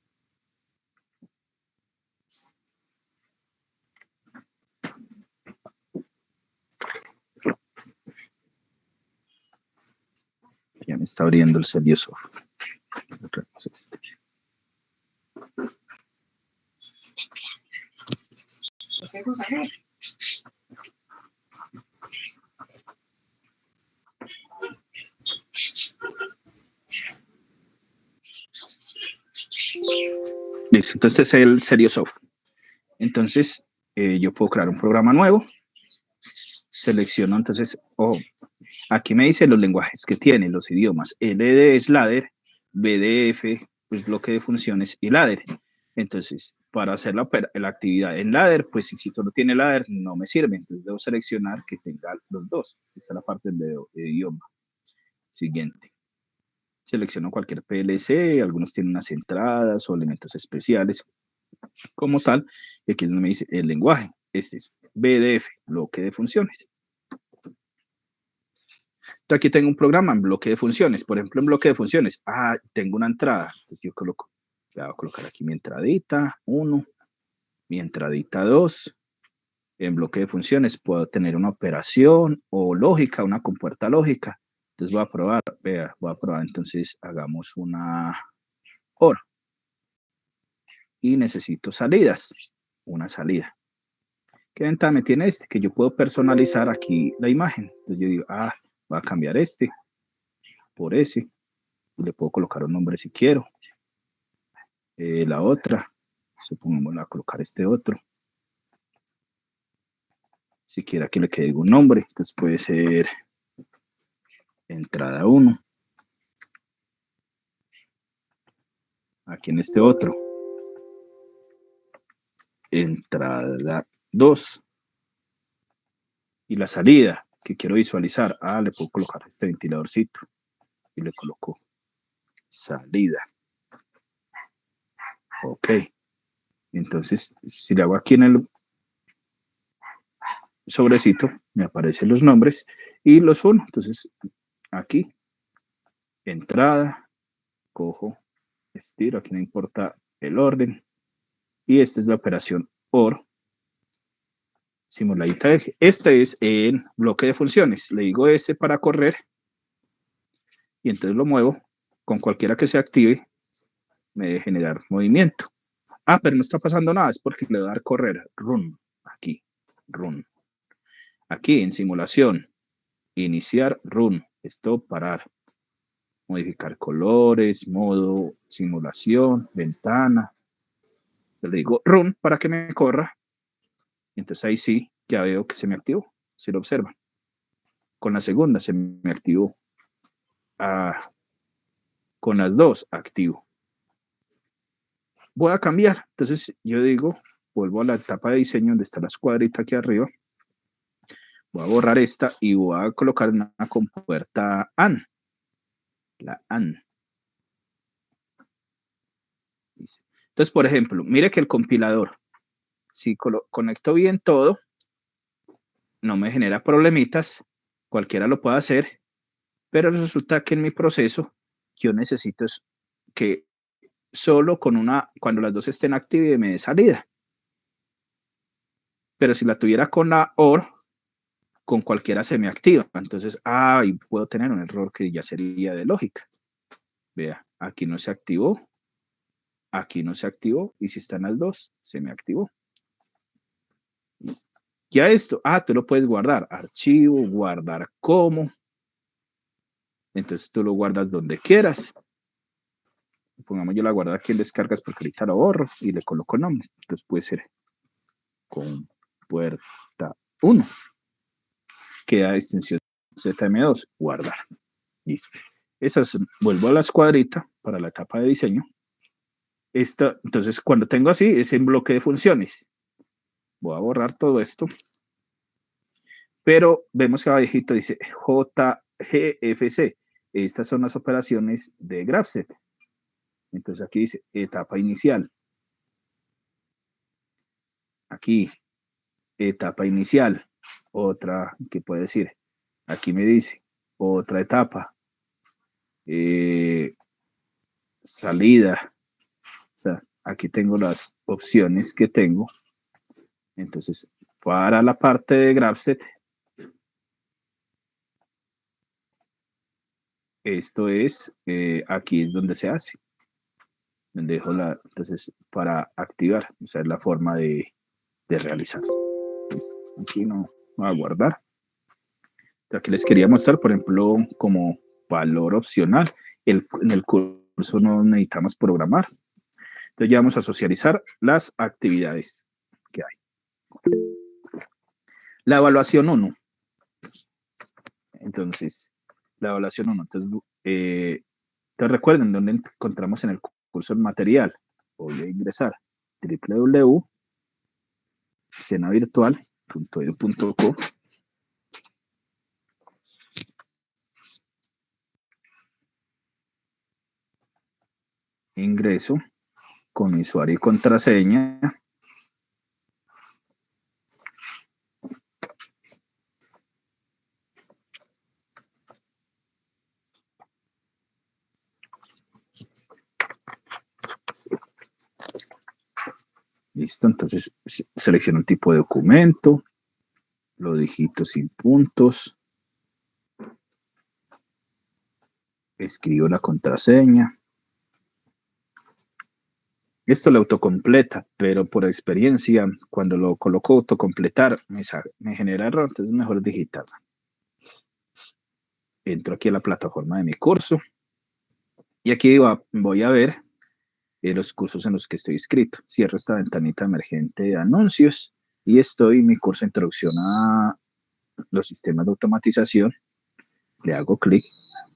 Ya me está abriendo el Seriosoft. Este. Listo, entonces este es el Seriosoft. Entonces eh, yo puedo crear un programa nuevo. Selecciono entonces, oh, aquí me dice los lenguajes que tiene, los idiomas. L D es ladder, B D F, pues bloque de funciones, y ladder. Entonces, para hacer la, la actividad en ladder, pues si solo tiene ladder, no me sirve. Entonces debo seleccionar que tenga los dos. Esta es la parte del de idioma. Siguiente. Selecciono cualquier P L C, algunos tienen unas entradas o elementos especiales como tal. Y aquí me dice el lenguaje. Este es B D F, bloque de funciones. Entonces aquí tengo un programa en bloque de funciones. Por ejemplo, en bloque de funciones, ah, tengo una entrada. Entonces yo coloco, voy a colocar aquí mi entradita uno, mi entradita dos. En bloque de funciones puedo tener una operación o lógica, una compuerta lógica. Entonces voy a probar, vea, voy a probar. Entonces hagamos una or. Y necesito salidas, una salida. ¿Qué ventaja me tiene este? Que yo puedo personalizar aquí la imagen. Entonces yo digo, ah, voy a cambiar este por ese. Y le puedo colocar un nombre si quiero. Eh, la otra, supongamos, a colocar este otro. Si quiero que le quede un nombre, entonces puede ser entrada uno. Aquí en este otro, entrada dos. Y la salida que quiero visualizar, ah, le puedo colocar este ventiladorcito. Y le coloco salida. Ok. Entonces, si le hago aquí en el sobrecito, me aparecen los nombres y los uno. Entonces, aquí, entrada, cojo, estiro, aquí no importa el orden. Y esta es la operación or. Simuladita eje. Este es en bloque de funciones. Le digo S para correr. Y entonces lo muevo. Con cualquiera que se active, me debe generar movimiento. Ah, pero no está pasando nada. Es porque le voy a dar correr. Run. Aquí. Run. Aquí en simulación. Iniciar. Run. Stop. Parar. Modificar colores. Modo. Simulación. Ventana. Le digo run para que me corra. Entonces ahí sí, ya veo que se me activó. Si lo observan. Con la segunda se me activó. Ah, con las dos activo. Voy a cambiar. Entonces yo digo, vuelvo a la etapa de diseño donde está la escuadrita aquí arriba. Voy a borrar esta y voy a colocar una compuerta A N. La A N. Entonces, por ejemplo, mire que el compilador, si conecto bien todo, no me genera problemitas. Cualquiera lo puede hacer. Pero resulta que en mi proceso yo necesito es que solo con una, cuando las dos estén activas me dé salida. Pero si la tuviera con la O R, con cualquiera se me activa. Entonces, ah, y puedo tener un error que ya sería de lógica. Vea, aquí no se activó, aquí no se activó, y si están las dos, se me activó. Ya esto, ah, tú lo puedes guardar, archivo, guardar como. Entonces tú lo guardas donde quieras. Pongamos yo la guardo aquí en descargas porque ahorita lo borro y le coloco nombre. Entonces puede ser con puerta uno. Queda extensión Z M dos, guardar. Listo. Esas, vuelvo a la escuadrita para la etapa de diseño. Esta, entonces, cuando tengo así, es en bloque de funciones. Voy a borrar todo esto. Pero vemos que abajito dice J G F C. Estas son las operaciones de GraphSet. Entonces aquí dice etapa inicial. Aquí, etapa inicial. Otra, ¿qué puede decir? Aquí me dice otra etapa. Eh, salida. O sea, aquí tengo las opciones que tengo. Entonces, para la parte de GraphSet, esto es, eh, aquí es donde se hace. Donde dejo la, entonces, para activar, o sea, es la forma de, de realizar. Entonces, aquí no voy a guardar. Aquí les quería mostrar, por ejemplo, como valor opcional. El, en el curso no necesitamos programar. Entonces ya vamos a socializar las actividades que hay. La evaluación uno. Entonces, la evaluación uno. Entonces, eh, ¿te recuerden dónde encontramos en el curso el material? Voy a ingresar w w w punto sena virtual punto edu punto co. Ingreso con usuario y contraseña. Listo, entonces selecciono el tipo de documento, lo digito sin puntos, escribo la contraseña. Esto lo autocompleta, pero por experiencia, cuando lo coloco autocompletar, me, me genera error, entonces es mejor digitar. Entro aquí a la plataforma de mi curso y aquí va, voy a ver eh, los cursos en los que estoy inscrito. Cierro esta ventanita emergente de anuncios y estoy en mi curso Introducción a los sistemas de automatización. Le hago clic.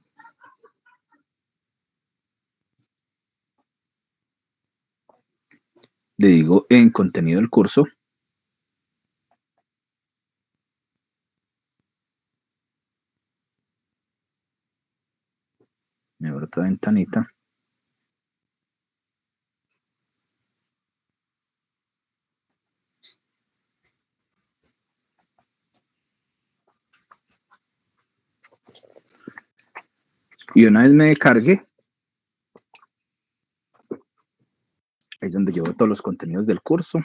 Le digo en contenido del curso. Me abro otra ventanita. Y una vez me cargue, es donde llevo todos los contenidos del curso.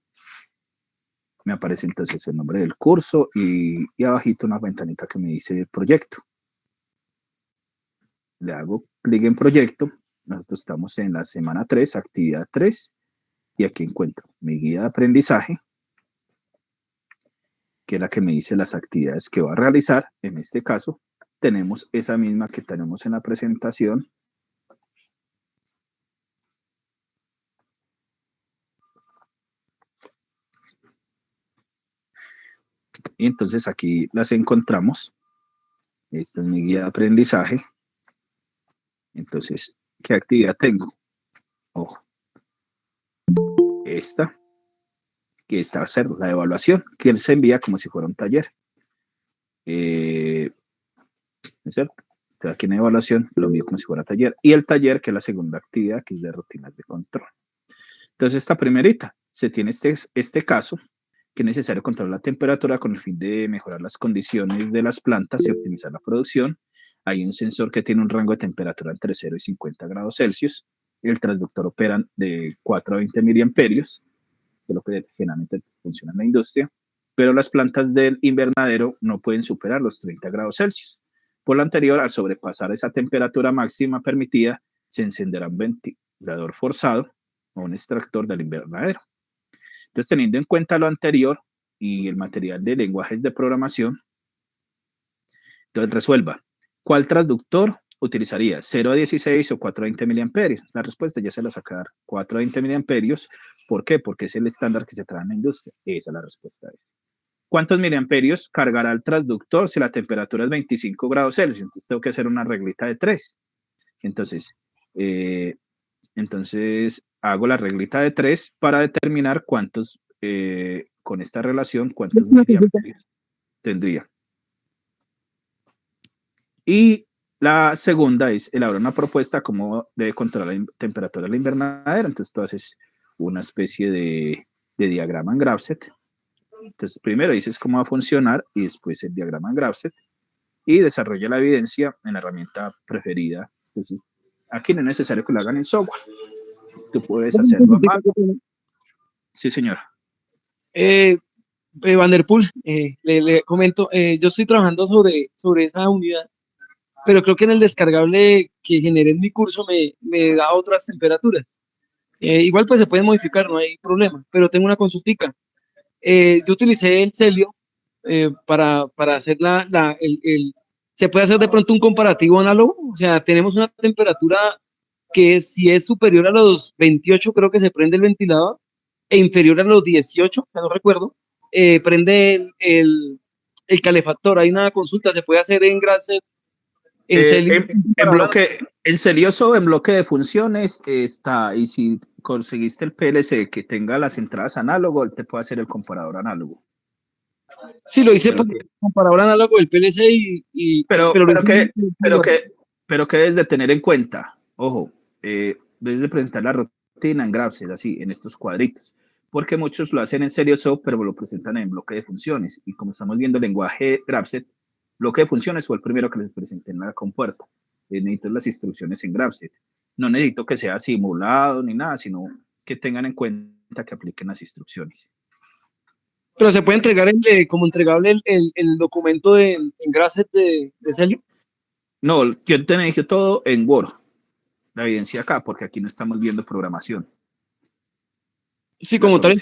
Me aparece entonces el nombre del curso y, y abajito una ventanita que me dice el proyecto. Le hago clic en proyecto. Nosotros estamos en la semana tres, actividad tres. Y aquí encuentro mi guía de aprendizaje, que es la que me dice las actividades que va a realizar. En este caso, tenemos esa misma que tenemos en la presentación. Y entonces aquí las encontramos. Esta es mi guía de aprendizaje. Entonces, ¿qué actividad tengo? Ojo. Esta, que esta va a ser la evaluación, que él se envía como si fuera un taller. Eh, ¿Es cierto? Entonces, aquí en evaluación lo envío como si fuera taller. Y el taller, que es la segunda actividad, que es de rutinas de control. Entonces, esta primerita, se tiene este, este caso, que es necesario controlar la temperatura con el fin de mejorar las condiciones de las plantas y optimizar la producción. hay un sensor que tiene un rango de temperatura entre cero y cincuenta grados Celsius. El transductor opera de cuatro a veinte miliamperios, que es lo que generalmente funciona en la industria, pero las plantas del invernadero no pueden superar los treinta grados Celsius. Por lo anterior, al sobrepasar esa temperatura máxima permitida, se encenderá un ventilador forzado o un extractor del invernadero. Entonces, teniendo en cuenta lo anterior y el material de lenguajes de programación, entonces resuelva, ¿cuál transductor utilizaría? ¿cero a dieciséis o cuatro a veinte miliamperios? La respuesta ya se la sacar, cuatro a veinte miliamperios. ¿Por qué? Porque es el estándar que se trae en la industria. Esa es la respuesta. Es. ¿Cuántos miliamperios cargará el transductor si la temperatura es veinticinco grados Celsius? Entonces tengo que hacer una reglita de tres. Entonces, eh, entonces hago la reglita de tres para determinar cuántos, eh, con esta relación, cuántos miliamperios tendría. Y la segunda es elaborar una propuesta cómo debe controlar la temperatura de la invernadera. Entonces tú haces una especie de, de diagrama en Graph-Z. Entonces primero dices cómo va a funcionar y después el diagrama en Graph-Z y desarrolla la evidencia en la herramienta preferida. Entonces aquí no es necesario que lo hagan en software. Tú puedes hacerlo a mano. Sí, señora. Eh, eh, Vanderpool, eh, le, le comento, eh, yo estoy trabajando sobre, sobre esa unidad, pero creo que en el descargable que generé en mi curso me, me da otras temperaturas. Eh, igual pues se puede modificar, no hay problema, pero tengo una consultica. Eh, yo utilicé el Celio eh, para, para hacer la, la el, el, se puede hacer de pronto un comparativo análogo, o sea, tenemos una temperatura que si es superior a los veintiocho, creo que se prende el ventilador, e inferior a los dieciocho, ya no recuerdo, eh, prende el, el, el calefactor. Hay una consulta, se puede hacer en Graph-Z, en Eh, Celio. en, en bloque, en Celioso, en bloque de funciones está, y si conseguiste el P L C que tenga las entradas análogo, él te puede hacer el comparador análogo. Sí, lo hice por comparador análogo del P L C y... y pero, pero, pero, que, pero, que, pero que debes de tener en cuenta, ojo, eh, debes de presentar la rutina en Graph-Z, así, en estos cuadritos, porque muchos lo hacen en Celioso, pero lo presentan en bloque de funciones, y como estamos viendo el lenguaje Graph-Z, bloque de funciones fue el primero que les presenté en la compuerta. Eh, necesito las instrucciones en Graph-Z. No necesito que sea simulado ni nada, sino que tengan en cuenta que apliquen las instrucciones. Pero se puede entregar el, eh, como entregable el, el, el documento de, en Graph-Z de, de Celio. No, yo te dije todo en Word, la evidencia acá, porque aquí no estamos viendo programación. Sí, como tal.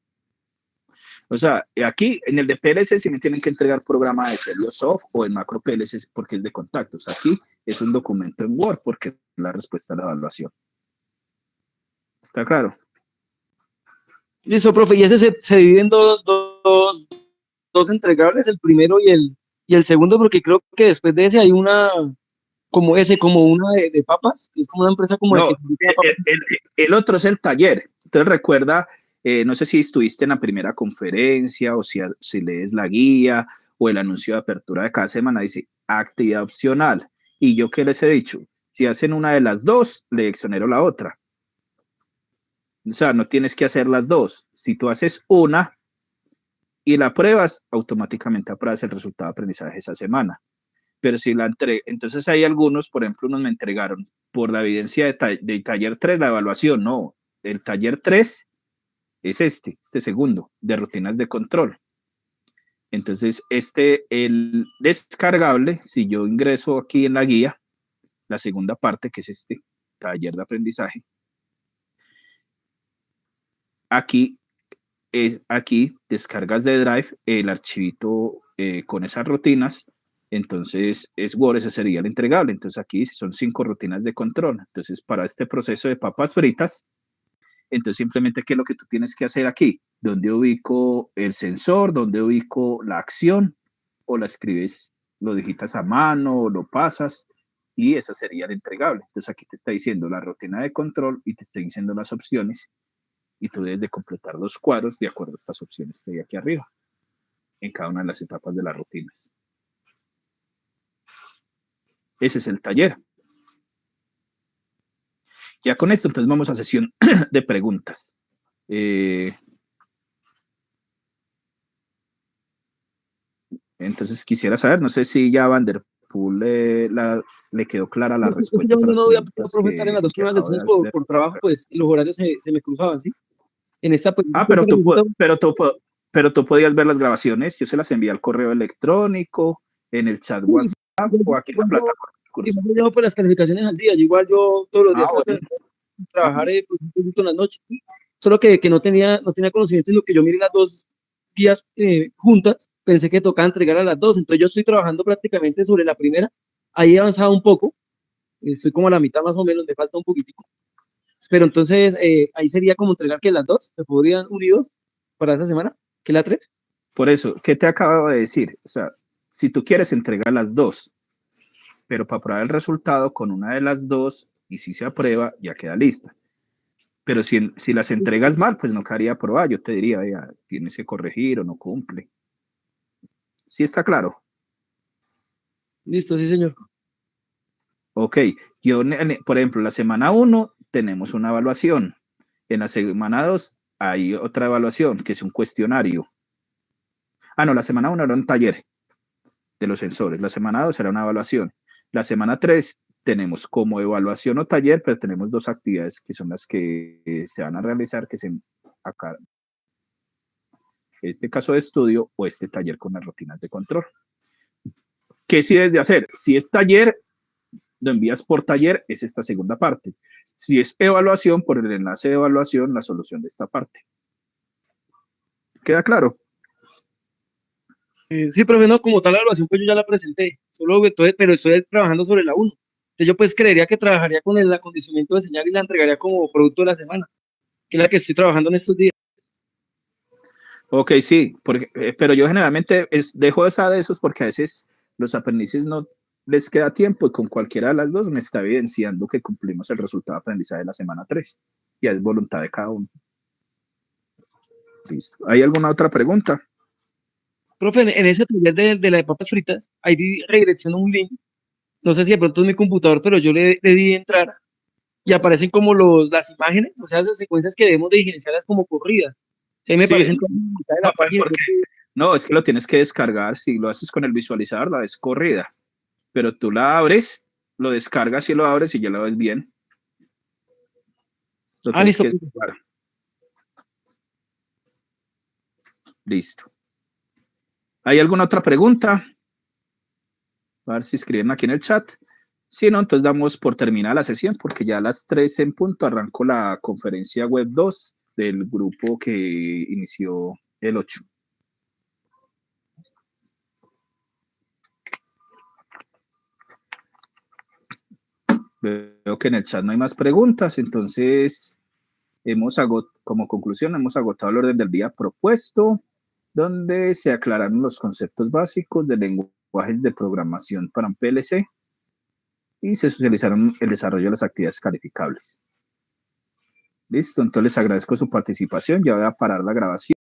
O sea, aquí en el de P L C sí me tienen que entregar programa de Celiosoft o el macro P L C porque es de contactos. Aquí es un documento en Word porque es la respuesta a la evaluación. ¿Está claro? Listo, profe. Y ese se, se divide en dos, dos, dos entregables, el primero y el, y el segundo, porque creo que después de ese hay una, como ese, como una de, de papas, que es como una empresa como no, de que... el, el, el otro es el taller. Entonces recuerda, eh, no sé si estuviste en la primera conferencia o si, si lees la guía o el anuncio de apertura de cada semana, dice actividad opcional. Y yo qué les he dicho, si hacen una de las dos, le exonero la otra. O sea, no tienes que hacer las dos. Si tú haces una y la pruebas, automáticamente apruebas el resultado de aprendizaje esa semana. Pero si la entregué, entonces hay algunos, por ejemplo, unos me entregaron por la evidencia de, ta de taller tres, la evaluación, no, el taller tres es este, este segundo, de rutinas de control. Entonces, este, el descargable, si yo ingreso aquí en la guía, la segunda parte, que es este taller de aprendizaje, aquí, es, aquí descargas de Drive el archivito eh, con esas rutinas. Entonces es Word, ese sería el entregable. Entonces aquí son cinco rutinas de control. Entonces para este proceso de papas fritas, entonces simplemente qué es lo que tú tienes que hacer aquí, dónde ubico el sensor, dónde ubico la acción, o la escribes, lo digitas a mano, o lo pasas, y esa sería el entregable. Entonces aquí te está diciendo la rutina de control y te está diciendo las opciones, y tú debes de completar los cuadros de acuerdo a estas opciones que hay aquí arriba, en cada una de las etapas de las rutinas. Ese es el taller. Ya con esto, entonces vamos a sesión de preguntas. Eh, entonces quisiera saber, no sé si ya Vanderpool Pool eh, la, le quedó clara la Yo, respuesta yo a las no voy a preguntas profe, estar en las que, dos que primeras acabo sesiones de, por, de... por trabajo, pues los horarios se, se me cruzaban, ¿sí? En esta, pues, Ah, pero tú, pero, tú, pero tú podías ver las grabaciones, yo se las envié al correo electrónico, en el chat sí, WhatsApp o aquí en la igual yo, plataforma del curso. igual yo llevo pues las calificaciones al día, yo igual yo todos los Ah, días trato de bueno. trabajar eh, pues, un poquito en las noches, ¿sí? Solo que, que no tenía, no tenía conocimiento en lo que yo miré las dos guías eh, juntas, pensé que tocaba entregar a las dos, entonces yo estoy trabajando prácticamente sobre la primera, ahí he avanzado un poco, estoy como a la mitad más o menos, me falta un poquitico, pero entonces eh, ahí sería como entregar que las dos se podrían unidos para esa semana, que la tres. Por eso, ¿qué te acabo de decir? O sea, si tú quieres entregar las dos, pero para probar el resultado con una de las dos, y si se aprueba, ya queda lista. Pero si, si las entregas mal, pues no quedaría aprobada. Yo te diría, ya, tienes que corregir o no cumple. ¿Sí está claro? Listo, sí, señor. Ok, yo, por ejemplo, la semana uno tenemos una evaluación. En la semana dos hay otra evaluación, que es un cuestionario. Ah, no, la semana uno era un taller de los sensores. La semana dos era una evaluación. La semana tres tenemos como evaluación o taller, pero tenemos dos actividades que son las que eh, se van a realizar, que se acá, este caso de estudio o este taller con las rutinas de control. ¿Qué sí debes de hacer? Si es taller, lo envías por taller, es esta segunda parte. Si es evaluación, por el enlace de evaluación, la solución de esta parte. ¿Queda claro? Eh, sí, profe, no, como tal la evaluación, pues yo ya la presenté, solo, entonces, pero estoy trabajando sobre la uno. Entonces yo pues creería que trabajaría con el acondicionamiento de señal y la entregaría como producto de la semana, que es la que estoy trabajando en estos días. Ok, sí, porque, eh, pero yo generalmente es, dejo esa de esos porque a veces los aprendices no les queda tiempo y con cualquiera de las dos me está evidenciando que cumplimos el resultado de aprendizaje de la semana tres. Ya es voluntad de cada uno. Listo. ¿Hay alguna otra pregunta? Profe, en, en ese taller de, de las papas fritas, ahí di redirección a un link, no sé si de pronto es mi computador, pero yo le, le di entrar y aparecen como los, las imágenes, o sea, esas secuencias que debemos de iniciarlas como corridas. Sí, ahí me Sí, parecen como en mitad de no, la pero página. ¿por qué? No, es que lo tienes que descargar. Si lo haces con el visualizador, la ves corrida. Pero tú la abres, lo descargas y lo abres y ya lo ves bien. Lo Ah, tienes listo. que descargar. Listo. ¿Hay alguna otra pregunta? A ver si escriben aquí en el chat. Si no, entonces damos por terminada la sesión porque ya a las tres en punto arrancó la conferencia web dos del grupo que inició el ocho. Veo que en el chat no hay más preguntas, entonces hemos agotado, como conclusión, hemos agotado el orden del día propuesto, donde se aclararon los conceptos básicos de lenguajes de programación para un P L C y se socializaron el desarrollo de las actividades calificables. Listo, entonces les agradezco su participación, ya voy a parar la grabación.